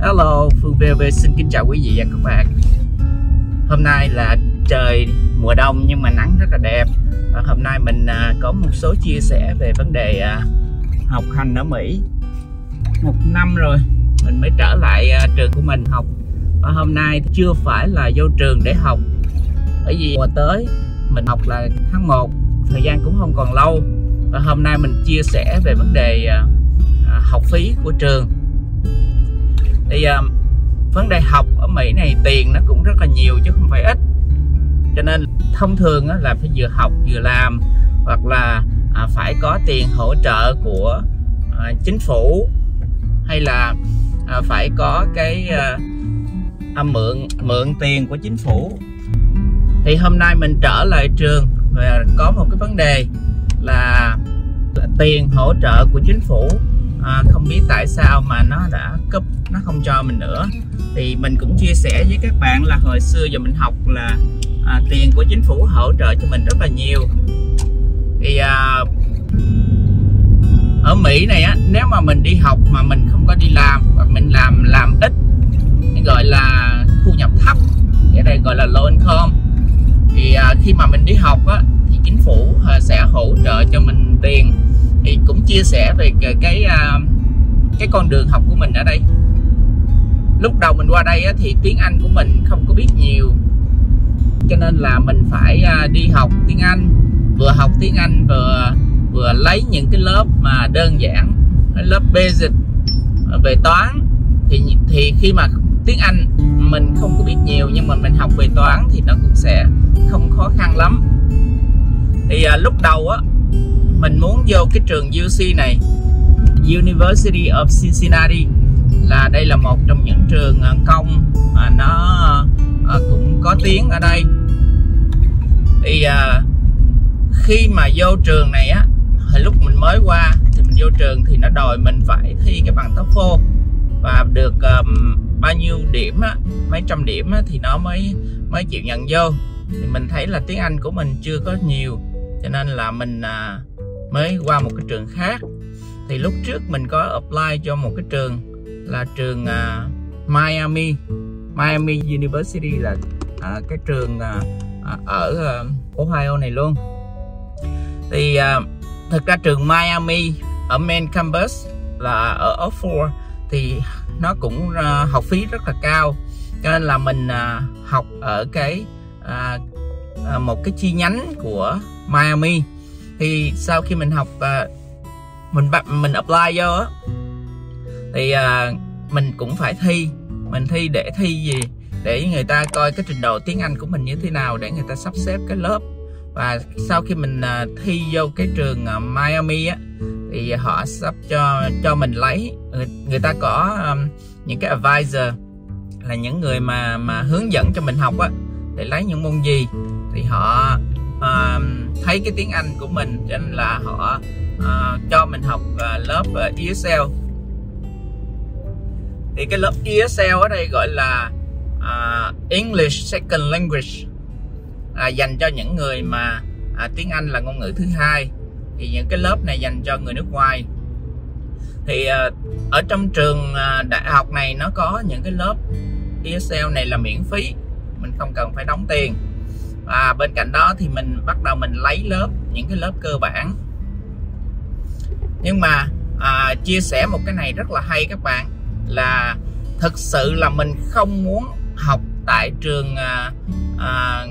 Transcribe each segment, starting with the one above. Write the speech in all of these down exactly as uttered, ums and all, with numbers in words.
Hello, Phương vê vê xin kính chào quý vị và các bạn. Hôm nay là trời mùa đông nhưng mà nắng rất là đẹp. Và hôm nay mình có một số chia sẻ về vấn đề học hành ở Mỹ. Một năm rồi mình mới trở lại trường của mình học. Và hôm nay chưa phải là vô trường để học, bởi vì mùa tới mình học là tháng một, thời gian cũng không còn lâu. Và hôm nay mình chia sẻ về vấn đề học phí của trường. Thì uh, vấn đề học ở Mỹ này tiền nó cũng rất là nhiều chứ không phải ít, cho nên thông thường á, là phải vừa học vừa làm, hoặc là uh, phải có tiền hỗ trợ của uh, chính phủ, hay là uh, phải có cái uh, uh, mượn mượn tiền của chính phủ. Thì hôm nay mình trở lại trường và có một cái vấn đề là, là tiền hỗ trợ của chính phủ. À, không biết tại sao mà nó đã cúp, nó không cho mình nữa. Thì mình cũng chia sẻ với các bạn là hồi xưa giờ mình học là à, tiền của chính phủ hỗ trợ cho mình rất là nhiều. Thì à, ở Mỹ này á, nếu mà mình đi học mà mình không có đi làm, hoặc mình làm làm ít, gọi là thu nhập thấp, ở đây gọi là low income, thì à, khi mà mình đi học á, thì chính phủ à, sẽ hỗ trợ cho mình tiền. Thì cũng chia sẻ về cái cái, cái con đường học của mình ở đây. Lúc đầu mình qua đây á, thì tiếng Anh của mình không có biết nhiều, cho nên là mình phải đi học tiếng Anh, vừa học tiếng Anh vừa vừa lấy những cái lớp mà đơn giản, cái lớp basic về toán. Thì thì khi mà tiếng Anh mình không có biết nhiều, nhưng mà mình học về toán thì nó cũng sẽ không khó khăn lắm. Thì à, lúc đầu á, mình muốn vô cái trường u xê này, University of Cincinnati, là đây là một trong những trường công mà nó cũng có tiếng ở đây. Thì uh, khi mà vô trường này á, hồi lúc mình mới qua thì mình vô trường thì nó đòi mình phải thi cái bằng TOEFL, và được um, bao nhiêu điểm á, mấy trăm điểm á, thì nó mới mới chịu nhận vô. Thì mình thấy là tiếng Anh của mình chưa có nhiều, cho nên là mình uh, mới qua một cái trường khác. Thì lúc trước mình có apply cho một cái trường là trường uh, Miami Miami University, là uh, cái trường uh, ở uh, Ohio này luôn. Thì uh, thực ra trường Miami ở main campus là ở Oxford, thì nó cũng uh, học phí rất là cao, cho nên là mình uh, học ở cái uh, uh, một cái chi nhánh của Miami. Thì sau khi mình học uh, mình mình apply vô á, thì uh, mình cũng phải thi. Mình thi để thi gì? Để người ta coi cái trình độ tiếng Anh của mình như thế nào, để người ta sắp xếp cái lớp. Và sau khi mình uh, thi vô cái trường uh, Miami á, thì họ sắp cho cho mình lấy. Người, người ta có um, những cái advisor, là những người mà mà hướng dẫn cho mình học á, để lấy những môn gì. Thì họ uh, thấy cái tiếng Anh của mình, cho nên là họ uh, cho mình học uh, lớp uh, e ét lờ. Thì cái lớp e ét lờ ở đây gọi là uh, English Second Language, là dành cho những người mà uh, tiếng Anh là ngôn ngữ thứ hai. Thì những cái lớp này dành cho người nước ngoài. Thì uh, ở trong trường uh, đại học này nó có những cái lớp e ét lờ này là miễn phí, mình không cần phải đóng tiền. Và bên cạnh đó thì mình bắt đầu mình lấy lớp, những cái lớp cơ bản. Nhưng mà à, chia sẻ một cái này rất là hay các bạn, là thực sự là mình không muốn học tại trường à, à,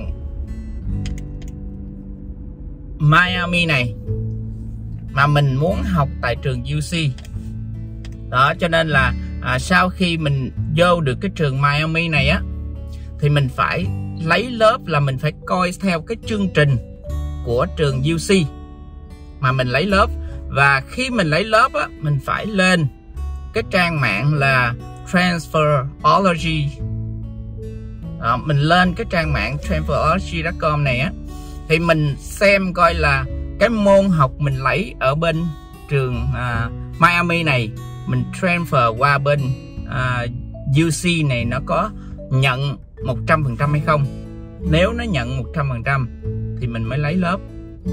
Miami này, mà mình muốn học tại trường u xê. Đó, cho nên là à, sau khi mình vô được cái trường Miami này á, thì mình phải lấy lớp, là mình phải coi theo cái chương trình của trường u xê mà mình lấy lớp. Và khi mình lấy lớp á, mình phải lên cái trang mạng là Transferology. Đó, mình lên cái trang mạng transferology chấm com này á, thì mình xem coi là cái môn học mình lấy ở bên trường uh, Miami này, mình transfer qua bên uh, u xê này, nó có nhận một trăm phần trăm hay không. Nếu nó nhận một trăm phần trăm thì mình mới lấy lớp.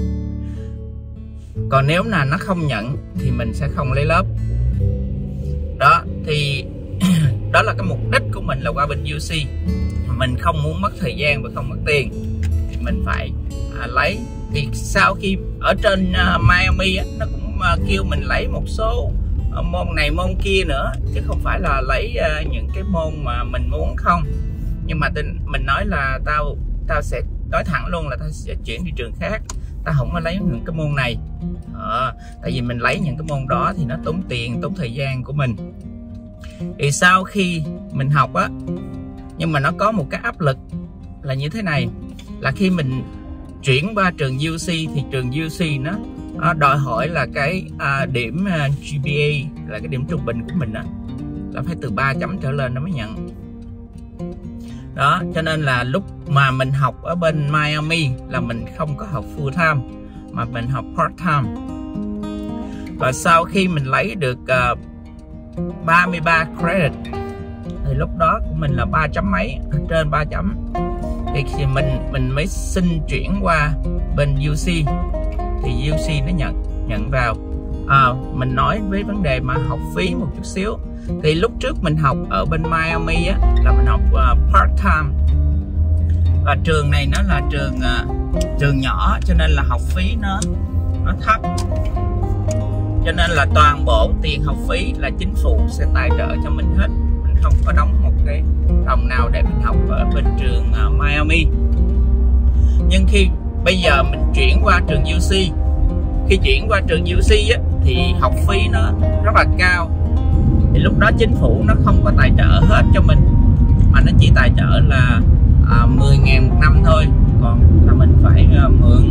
Còn nếu là nó không nhận thì mình sẽ không lấy lớp. Đó, thì đó đó là cái mục đích của mình là qua bên u xê. Mình không muốn mất thời gian và không mất tiền thì mình phải à, lấy. Thì sau khi ở trên uh, Miami á, nó cũng uh, kêu mình lấy một số uh, môn này môn kia nữa, chứ không phải là lấy uh, những cái môn mà mình muốn không. Nhưng mà tin mình nói là tao tao sẽ nói thẳng luôn là tao sẽ chuyển đi trường khác, tao không có lấy những cái môn này. à, Tại vì mình lấy những cái môn đó thì nó tốn tiền, tốn thời gian của mình. Thì sau khi mình học á, nhưng mà nó có một cái áp lực là như thế này, là khi mình chuyển qua trường u xê thì trường u xê nó, nó đòi hỏi là cái à, điểm à, giê pê a là cái điểm trung bình của mình á, là phải từ ba chấm trở lên nó mới nhận. Đó, cho nên là lúc mà mình học ở bên Miami là mình không có học full time mà mình học part time. Và sau khi mình lấy được uh, ba mươi ba credit thì lúc đó của mình là ba chấm mấy, trên ba chấm, thì khi mình mình mới xin chuyển qua bên u xê thì u xê nó nhận nhận vào. À, mình nói với vấn đề mà học phí một chút xíu. Thì lúc trước mình học ở bên Miami á, là mình học uh, part time, và trường này nó là trường uh, trường nhỏ, cho nên là học phí nó nó thấp, cho nên là toàn bộ tiền học phí là chính phủ sẽ tài trợ cho mình hết. Mình không có đóng một cái đồng nào để mình học ở bên trường uh, Miami. Nhưng khi bây giờ mình chuyển qua trường u xê, khi chuyển qua trường u xê á, thì học phí nó rất là cao. Thì lúc đó chính phủ nó không có tài trợ hết cho mình, mà nó chỉ tài trợ là à, mười ngàn một năm thôi, còn là mình phải à, mượn.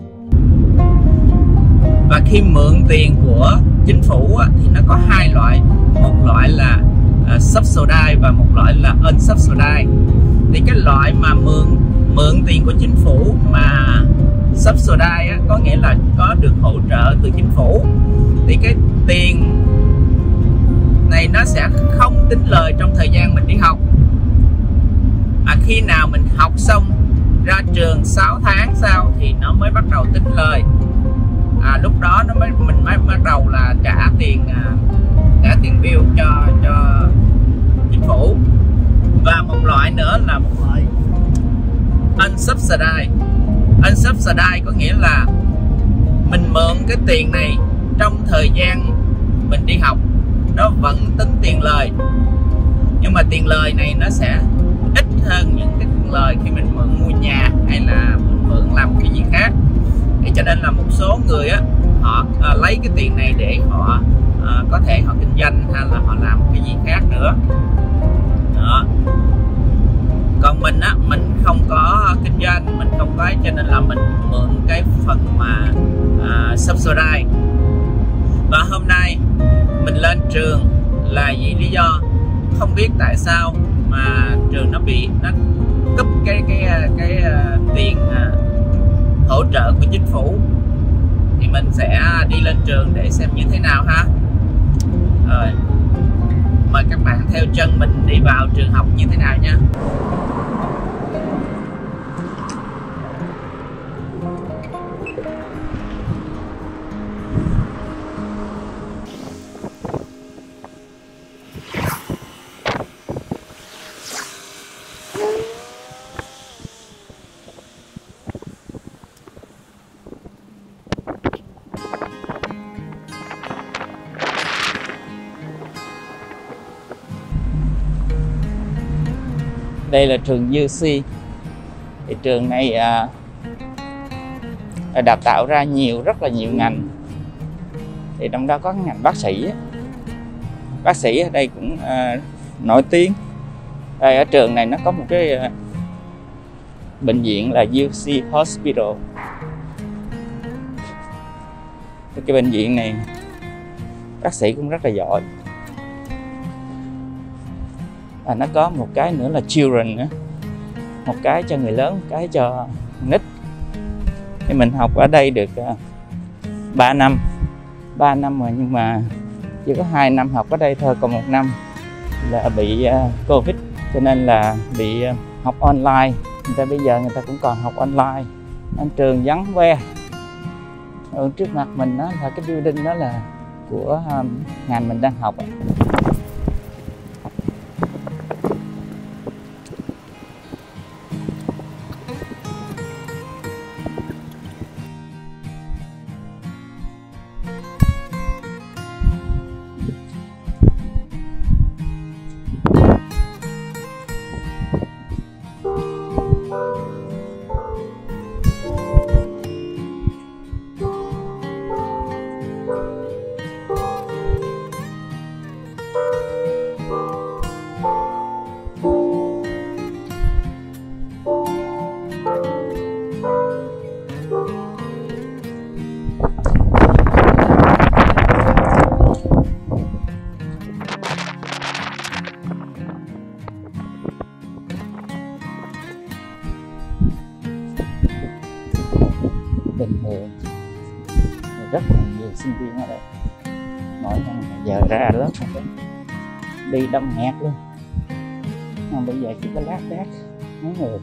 Và khi mượn tiền của chính phủ á, thì nó có hai loại, một loại là à, subsidize và một loại là unsubsidized. Thì cái loại mà mượn mượn tiền của chính phủ mà subsidize á, có nghĩa là có được hỗ trợ từ chính phủ, thì cái tiền này nó sẽ không tính lời trong thời gian mình đi học. Mà khi nào mình học xong ra trường sáu tháng sau thì nó mới bắt đầu tính lời. À, lúc đó nó mới mình mới bắt đầu là trả tiền à, trả tiền bill cho cho chính phủ. Và một loại nữa là một loại unsubsidized. Unsubsidized có nghĩa là mình mượn cái tiền này trong thời gian mình đi học, nó vẫn tính tiền lời, nhưng mà tiền lời này nó sẽ ít hơn những cái tiền lời khi mình mượn mua nhà hay là mình mượn làm cái gì khác. Thì cho nên là một số người á, họ à, lấy cái tiền này để họ à, có thể họ kinh doanh hay là họ làm cái gì khác nữa. Đó. Còn mình á, mình không có kinh doanh, mình không có, cho nên là mình mượn cái phần mà à, subsidize. Và hôm nay mình lên trường là vì lý do không biết tại sao mà trường nó bị nó cúp cái cái cái, cái uh, tiền uh, hỗ trợ của chính phủ. Thì mình sẽ đi lên trường để xem như thế nào ha. Rồi, mời các bạn theo chân mình đi vào trường học như thế nào nha. Đây là trường u xê. Thì trường này à, đào tạo ra nhiều rất là nhiều ngành. Thì trong đó có ngành bác sĩ. Bác sĩ ở đây cũng à, nổi tiếng. Đây ở trường này nó có một cái à, bệnh viện là u xê Hospital. Cái bệnh viện này bác sĩ cũng rất là giỏi. À, nó có một cái nữa là children nữa, một cái cho người lớn, một cái cho nít. Thì mình học ở đây được uh, ba năm ba năm rồi, nhưng mà chỉ có hai năm học ở đây thôi, còn một năm là bị uh, Covid, cho nên là bị uh, học online. Người ta bây giờ người ta cũng còn học online, nên trường vắng que. Ở trước mặt mình đó là cái building đó là của um, ngành mình đang học. bình thường. Rất là nhiều sinh viên ở đây, mỗi năm giờ ra lớp đi đông nghẹt luôn. Mà bây giờ chỉ có lác đác mấy người.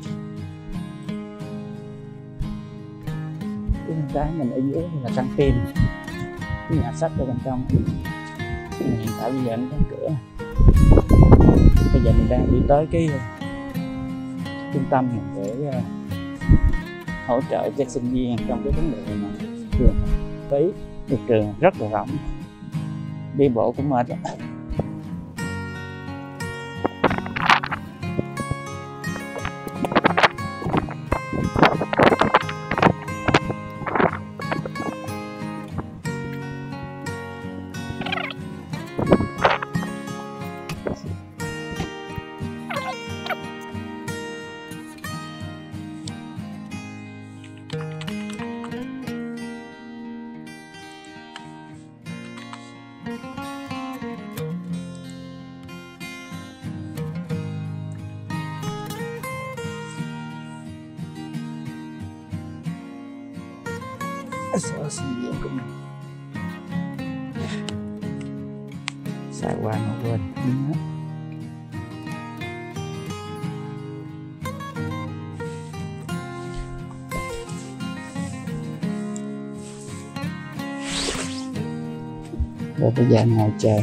Cái cái mình ở dưới là căng tin, cái nhà sách ở bên trong. Hiện tại bây giờ nó có cửa. Bây giờ mình đang đi tới cái trung tâm để uh, hỗ trợ cho sinh viên trong cái vấn đề mà trường phí. Được trường rất là rộng, đi bộ cũng mệt lắm. Sở sinh viên của mình xài qua nó quên biến hết. Rồi bây giờ ngồi chờ.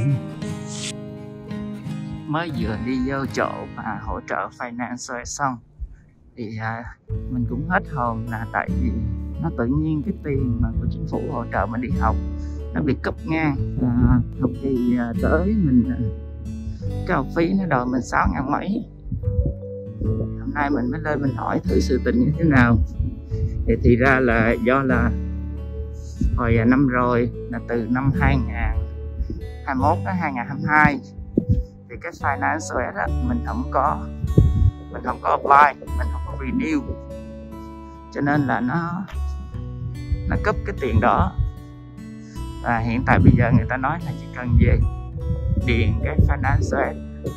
Mới vừa đi vô chỗ mà hỗ trợ finance xong thì à, mình cũng hết hồn, là tại vì nó tự nhiên cái tiền mà của chính phủ hỗ trợ mình đi học nó bị cúp ngang. À, học kỳ à, tới mình à, cái học phí nó đòi mình sáu ngàn mấy. Hôm nay mình mới lên mình hỏi thử sự tình như thế nào, thì thì ra là do là hồi à, năm rồi là từ năm hai nghìn hai mươi mốt đến hai nghìn hai mươi hai thì cái finance đó mình không có mình không có apply, mình không có renew, cho nên là nó nó cấp cái tiền đó. Và hiện tại bây giờ người ta nói là chỉ cần về điền cái finance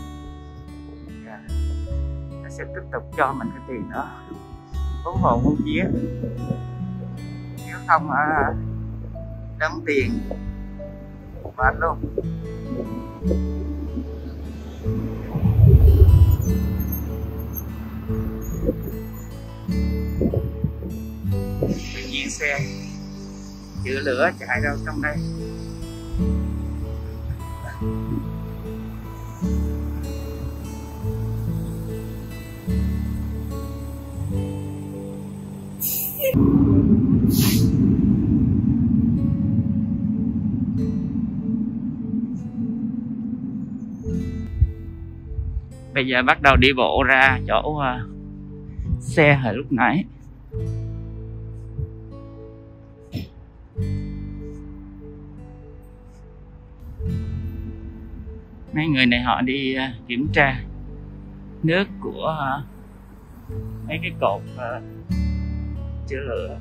nó sẽ tiếp tục cho mình cái tiền đó, hú hồn hú vía. Nếu không à, đóng tiền mệt luôn. Tự nhiên xe chữa lửa chạy đâu trong đây. Bây giờ bắt đầu đi bộ ra chỗ uh, xe hồi lúc nãy. Mấy người này họ đi uh, kiểm tra nước của uh, mấy cái cột uh, chữa lửa.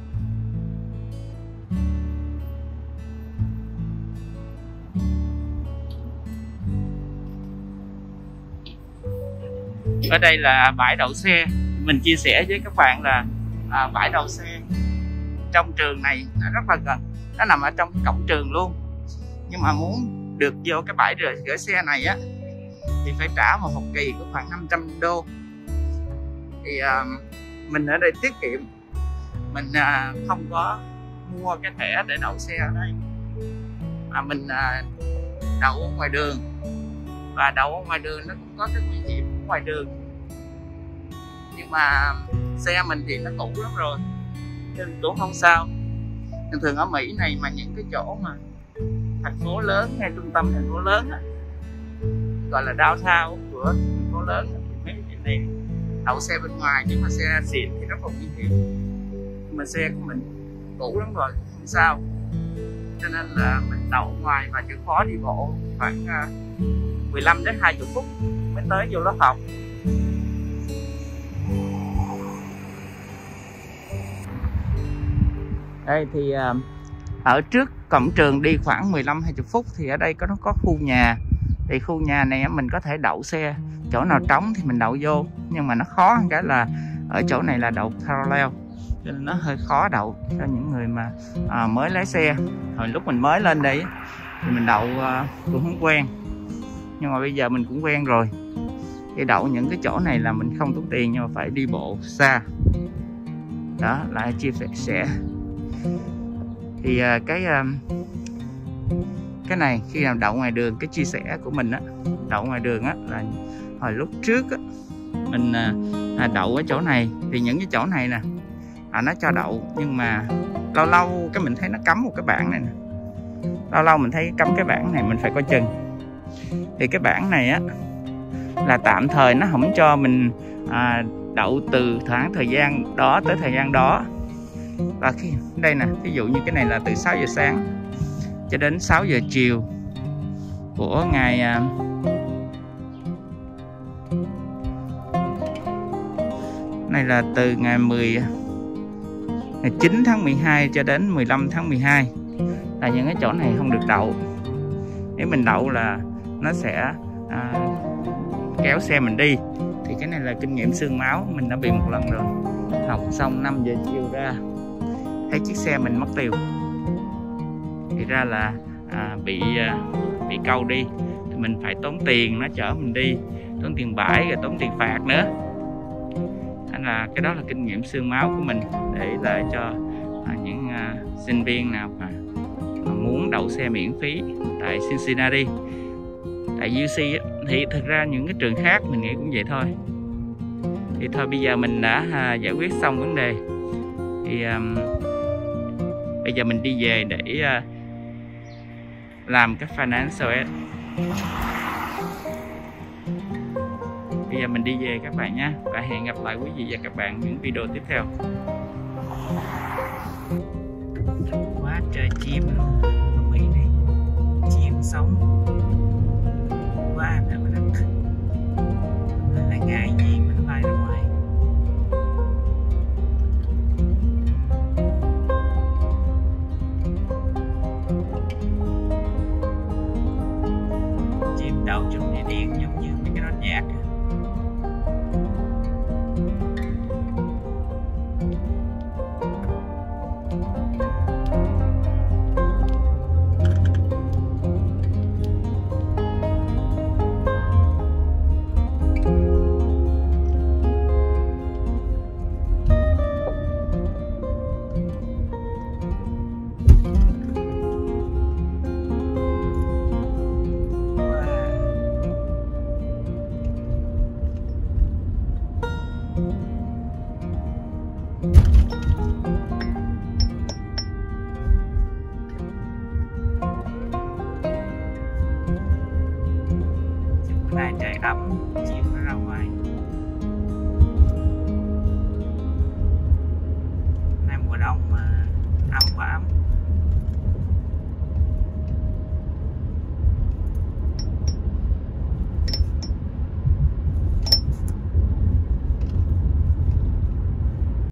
Ở đây là bãi đậu xe. Mình chia sẻ với các bạn là à, bãi đậu xe trong trường này rất là gần, nó nằm ở trong cổng trường luôn. Nhưng mà muốn được vô cái bãi gửi xe này á thì phải trả một học kỳ của khoảng năm trăm đô. Thì à, mình ở đây tiết kiệm, mình à, không có mua cái thẻ để đậu xe ở đây, mà mình à, đậu ở ngoài đường. Và đậu ở ngoài đường nó cũng có cái nguy hiểm ở ngoài đường, nhưng mà xe mình thì nó cũ lắm rồi nên cũng không sao. Thường thường ở Mỹ này mà những cái chỗ mà thành phố lớn hay trung tâm thành phố lớn á, gọi là downtown của thành phố lớn á, thì mấy cái này đậu xe bên ngoài, nhưng mà xe xịn thì rất là nguy hiểm. Nhưng mà xe của mình cũ lắm rồi không sao, cho nên là mình đậu ngoài và chịu khó đi bộ khoảng mười lăm đến hai mươi phút mới tới vô lớp học. Đây thì ở trước cổng trường đi khoảng mười lăm hai mươi phút thì ở đây có nó có khu nhà. Thì khu nhà này mình có thể đậu xe, chỗ nào trống thì mình đậu vô, nhưng mà nó khó cái là ở chỗ này là đậu parallel, cho nên nó hơi khó đậu cho những người mà à, mới lái xe. Hồi lúc mình mới lên đây thì mình đậu à, cũng không quen, nhưng mà bây giờ mình cũng quen rồi. Để đậu những cái chỗ này là mình không tốn tiền nhưng mà phải đi bộ xa. Đó là chia sẻ. Thì à, cái à, cái này khi nào đậu ngoài đường, cái chia sẻ của mình á, đậu ngoài đường á là hồi lúc trước á, mình à, đậu ở chỗ này thì những cái chỗ này nè à, nó cho đậu, nhưng mà lâu lâu cái mình thấy nó cắm một cái bảng này nè, lâu lâu mình thấy cắm cái bảng này mình phải coi chừng. Thì cái bảng này á là tạm thời, nó không cho mình à, đậu từ khoảng thời gian đó tới thời gian đó. Và khi đây nè, ví dụ như cái này là từ sáu giờ sáng cho đến sáu giờ chiều của ngày à, này là từ ngày mười ngày chín tháng mười hai cho đến mười lăm tháng mười hai là những cái chỗ này không được đậu. Nếu mình đậu là nó sẽ à, kéo xe mình đi. Thì cái này là kinh nghiệm xương máu, mình đã bị một lần rồi. Học xong năm giờ chiều ra thấy chiếc xe mình mất tiêu, thì ra là à, bị à, bị câu đi, thì mình phải tốn tiền nó chở mình đi, tốn tiền bãi rồi tốn tiền phạt nữa. Nên là cái đó là kinh nghiệm xương máu của mình, để lại cho à, những à, sinh viên nào mà, mà muốn đậu xe miễn phí tại Cincinnati. Tại u xê á, thì thực ra những cái trường khác mình nghĩ cũng vậy thôi. Thì thôi bây giờ mình đã à, giải quyết xong vấn đề. Thì à, bây giờ mình đi về để à, làm cái financial aid. Bây giờ mình đi về các bạn nhé. Và hẹn gặp lại quý vị và các bạn những video tiếp theo. Quá trời chim luôn ở Mỹ này. Chim sống quá trời mà đất. Nên là ngại gì mình bay ra ngoài. Chim đậu trong địa điện.